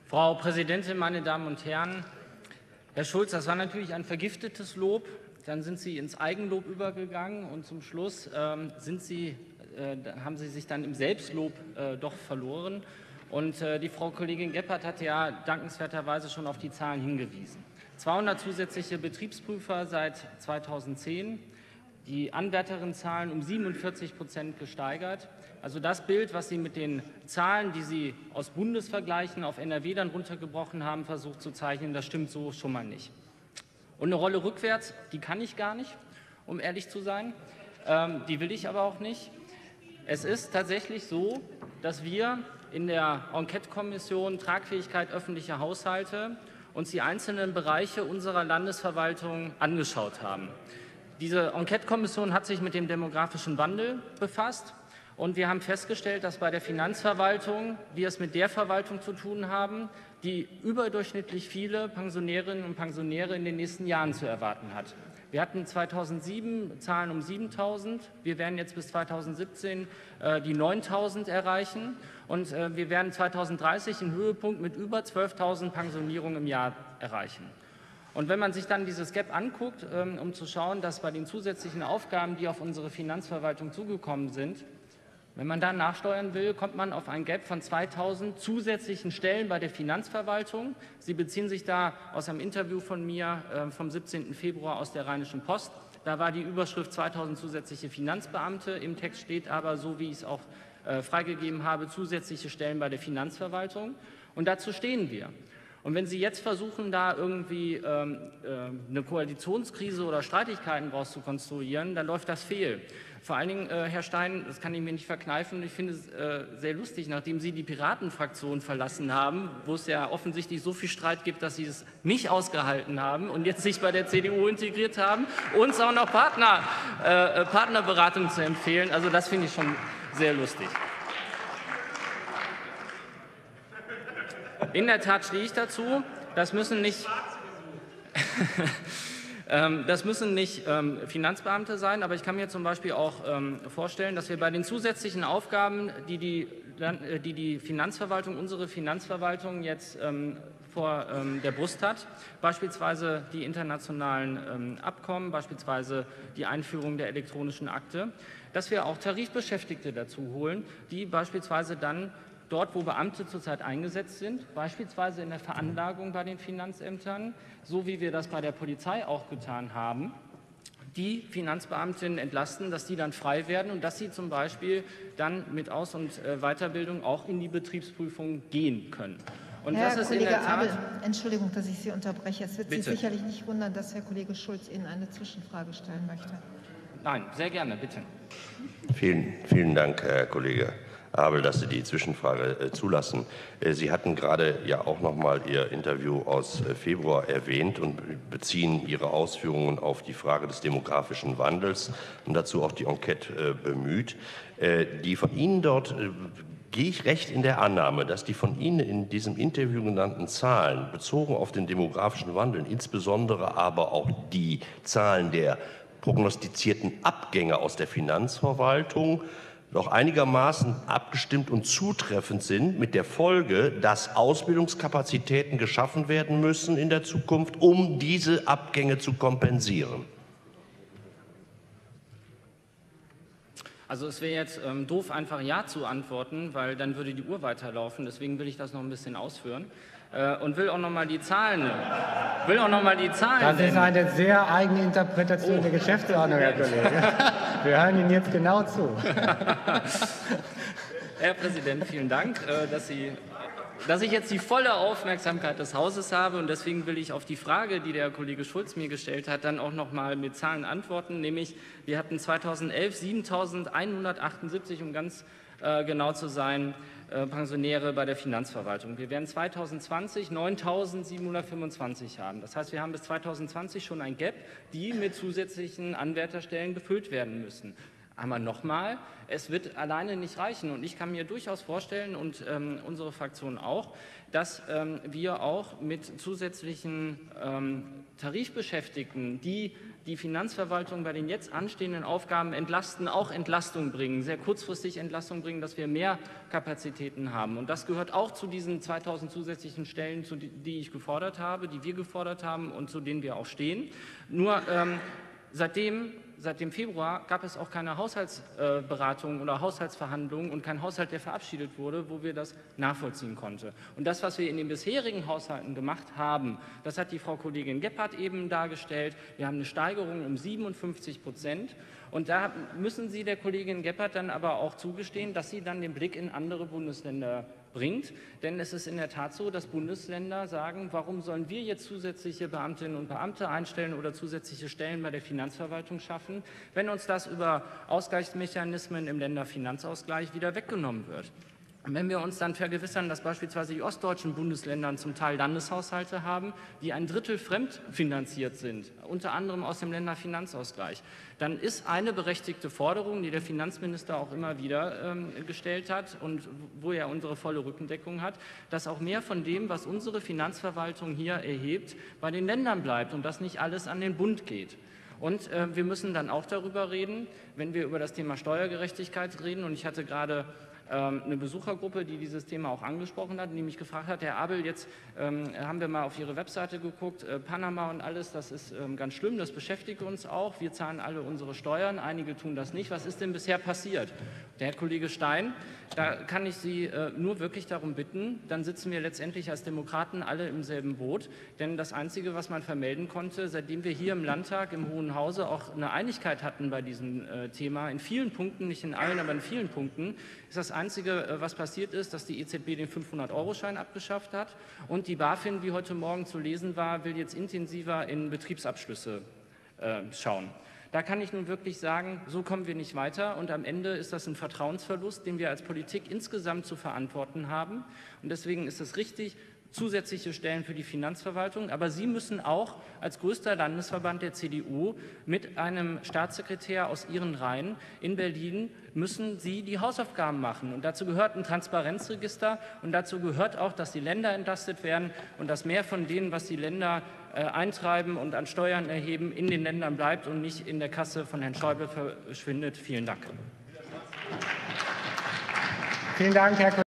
Frau Präsidentin, meine Damen und Herren! Herr Schulz, das war natürlich ein vergiftetes Lob. Dann sind Sie ins Eigenlob übergegangen und zum Schluss haben Sie sich dann im Selbstlob doch verloren. Und die Frau Kollegin Gebhardt hat ja dankenswerterweise schon auf die Zahlen hingewiesen. 200 zusätzliche Betriebsprüfer seit 2010, die Anwärterinnenzahlen um 47% gesteigert. Also das Bild, was Sie mit den Zahlen, die Sie aus Bundesvergleichen auf NRW dann runtergebrochen haben, versucht zu zeichnen, das stimmt so schon mal nicht. Und eine Rolle rückwärts, die kann ich gar nicht, um ehrlich zu sein. Die will ich aber auch nicht. Es ist tatsächlich so, dass wir in der Enquete-Kommission Tragfähigkeit öffentlicher Haushalte uns die einzelnen Bereiche unserer Landesverwaltung angeschaut haben. Diese Enquete-Kommission hat sich mit dem demografischen Wandel befasst. Und wir haben festgestellt, dass bei der Finanzverwaltung wir es mit der Verwaltung zu tun haben, die überdurchschnittlich viele Pensionärinnen und Pensionäre in den nächsten Jahren zu erwarten hat. Wir hatten 2007 Zahlen um 7.000. Wir werden jetzt bis 2017 die 9.000 erreichen. Und wir werden 2030 einen Höhepunkt mit über 12.000 Pensionierungen im Jahr erreichen. Und wenn man sich dann dieses Gap anguckt, um zu schauen, dass bei den zusätzlichen Aufgaben, die auf unsere Finanzverwaltung zugekommen sind, wenn man da nachsteuern will, kommt man auf ein Gap von 2.000 zusätzlichen Stellen bei der Finanzverwaltung. Sie beziehen sich da aus einem Interview von mir vom 17. Februar aus der Rheinischen Post. Da war die Überschrift 2.000 zusätzliche Finanzbeamte. Im Text steht aber, so wie ich es auch freigegeben habe, zusätzliche Stellen bei der Finanzverwaltung. Und dazu stehen wir. Und wenn Sie jetzt versuchen, da irgendwie eine Koalitionskrise oder Streitigkeiten daraus zu konstruieren, dann läuft das fehl. Vor allen Dingen, Herr Stein, das kann ich mir nicht verkneifen, ich finde es sehr lustig, nachdem Sie die Piratenfraktion verlassen haben, wo es ja offensichtlich so viel Streit gibt, dass Sie es nicht ausgehalten haben und jetzt sich bei der CDU integriert haben, uns auch noch Partnerberatung zu empfehlen. Also das finde ich schon sehr lustig. In der Tat stehe ich dazu. Das müssen nicht Finanzbeamte sein, aber ich kann mir zum Beispiel auch vorstellen, dass wir bei den zusätzlichen Aufgaben, die Finanzverwaltung, unsere Finanzverwaltung jetzt vor der Brust hat, beispielsweise die internationalen Abkommen, beispielsweise die Einführung der elektronischen Akte, dass wir auch Tarifbeschäftigte dazu holen, die beispielsweise dann dort, wo Beamte zurzeit eingesetzt sind, beispielsweise in der Veranlagung bei den Finanzämtern, so wie wir das bei der Polizei auch getan haben, die Finanzbeamtinnen entlasten, dass die dann frei werden und dass sie zum Beispiel dann mit Aus- und Weiterbildung auch in die Betriebsprüfung gehen können. Und Herr das ist Kollege in der Tat, Abel, Entschuldigung, dass ich Sie unterbreche. Es wird Sie bitte. sicherlich nicht wundern, dass Herr Kollege Schulz Ihnen eine Zwischenfrage stellen möchte. Nein, sehr gerne, bitte. Vielen Dank, Herr Kollege Abel, dass Sie die Zwischenfrage zulassen. Sie hatten gerade ja auch noch mal Ihr Interview aus Februar erwähnt und beziehen Ihre Ausführungen auf die Frage des demografischen Wandels und dazu auch die Enquete bemüht. Die von Ihnen dort gehe ich recht in der Annahme, dass die von Ihnen in diesem Interview genannten Zahlen bezogen auf den demografischen Wandel, insbesondere aber auch die Zahlen der prognostizierten Abgänge aus der Finanzverwaltung, noch einigermaßen abgestimmt und zutreffend sind, mit der Folge, dass Ausbildungskapazitäten geschaffen werden müssen in der Zukunft, um diese Abgänge zu kompensieren? Also es wäre jetzt doof, einfach Ja zu antworten, weil dann würde die Uhr weiterlaufen. Deswegen will ich das noch ein bisschen ausführen und will auch noch mal die Zahlen. Das ist eine sehr eigene Interpretation der Geschäftsordnung, Herr Kollege. Wir hören Ihnen jetzt genau zu. Herr Präsident, vielen Dank, dass ich jetzt die volle Aufmerksamkeit des Hauses habe. Und deswegen will ich auf die Frage, die der Kollege Schulz mir gestellt hat, dann auch noch mal mit Zahlen antworten. Nämlich, wir hatten 2011 7.178, um ganz genau zu sein, Pensionäre bei der Finanzverwaltung. Wir werden 2020 9.725 haben. Das heißt, wir haben bis 2020 schon ein Gap, die mit zusätzlichen Anwärterstellen gefüllt werden müssen. Aber nochmal, es wird alleine nicht reichen. Und ich kann mir durchaus vorstellen, und unsere Fraktion auch, dass wir auch mit zusätzlichen Tarifbeschäftigten, die die Finanzverwaltung bei den jetzt anstehenden Aufgaben entlasten, auch Entlastung bringen, sehr kurzfristig Entlastung bringen, dass wir mehr Kapazitäten haben. Und das gehört auch zu diesen 2000 zusätzlichen Stellen, die ich gefordert habe, die wir gefordert haben und zu denen wir auch stehen. Nur seit dem Februar gab es auch keine Haushaltsberatung oder Haushaltsverhandlungen und kein Haushalt, der verabschiedet wurde, wo wir das nachvollziehen konnten. Und das, was wir in den bisherigen Haushalten gemacht haben, das hat die Frau Kollegin Gebhardt eben dargestellt. Wir haben eine Steigerung um 57%. Und da müssen Sie der Kollegin Gebhardt dann aber auch zugestehen, dass sie dann den Blick in andere Bundesländer bringt. Denn es ist in der Tat so, dass Bundesländer sagen, warum sollen wir jetzt zusätzliche Beamtinnen und Beamte einstellen oder zusätzliche Stellen bei der Finanzverwaltung schaffen, wenn uns das über Ausgleichsmechanismen im Länderfinanzausgleich wieder weggenommen wird. Und wenn wir uns dann vergewissern, dass beispielsweise die ostdeutschen Bundesländer zum Teil Landeshaushalte haben, die ein Drittel fremdfinanziert sind, unter anderem aus dem Länderfinanzausgleich, dann ist eine berechtigte Forderung, die der Finanzminister auch immer wieder gestellt hat und wo er unsere volle Rückendeckung hat, dass auch mehr von dem, was unsere Finanzverwaltung hier erhebt, bei den Ländern bleibt und dass nicht alles an den Bund geht. Und wir müssen dann auch darüber reden, wenn wir über das Thema Steuergerechtigkeit reden, und ich hatte gerade eine Besuchergruppe, die dieses Thema auch angesprochen hat, die mich gefragt hat, Herr Abel, jetzt haben wir mal auf Ihre Webseite geguckt, Panama und alles, das ist ganz schlimm, das beschäftigt uns auch, wir zahlen alle unsere Steuern, einige tun das nicht. Was ist denn bisher passiert? Der Herr Kollege Stein, da kann ich Sie nur wirklich darum bitten, dann sitzen wir letztendlich als Demokraten alle im selben Boot, denn das Einzige, was man vermelden konnte, seitdem wir hier im Landtag, im Hohen Hause auch eine Einigkeit hatten bei diesem Thema, in vielen Punkten, nicht in allen, aber in vielen Punkten, ist das Einzige, was passiert ist, dass die EZB den 500-Euro-Schein abgeschafft hat und die BaFin, wie heute Morgen zu lesen war, will jetzt intensiver in Betriebsabschlüsse schauen. Da kann ich nun wirklich sagen, so kommen wir nicht weiter und am Ende ist das ein Vertrauensverlust, den wir als Politik insgesamt zu verantworten haben. Und deswegen ist es richtig, zusätzliche Stellen für die Finanzverwaltung, aber Sie müssen auch als größter Landesverband der CDU mit einem Staatssekretär aus Ihren Reihen in Berlin müssen Sie die Hausaufgaben machen. Und dazu gehört ein Transparenzregister und dazu gehört auch, dass die Länder entlastet werden und dass mehr von denen, was die Länder eintreiben und an Steuern erheben, in den Ländern bleibt und nicht in der Kasse von Herrn Schäuble verschwindet. Vielen Dank. Vielen Dank, Herr Kollege.